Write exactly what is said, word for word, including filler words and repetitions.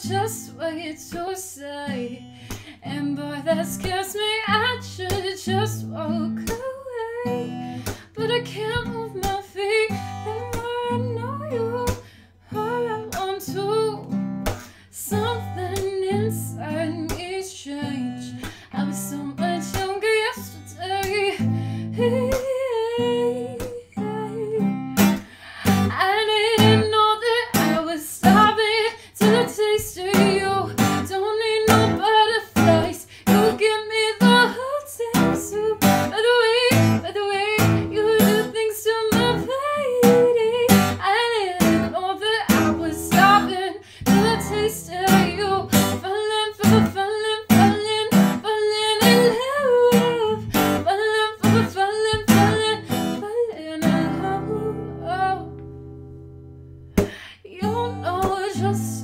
just wait to say. And boy, that scares me, I should just walk away. But I can't move my feet, the more I know you, all I want to. Something inside me's changed. I was so much younger yesterday. I didn't know that I was starving till I tasted you. Don't need no butterflies, you give me the whole damn soup. By the way, by the way, you do things to my lady. I didn't know that I was starving till I tasted you. Falling, falling, falling, falling, falling in love. Falling, falling, falling, falling, falling in love. You know just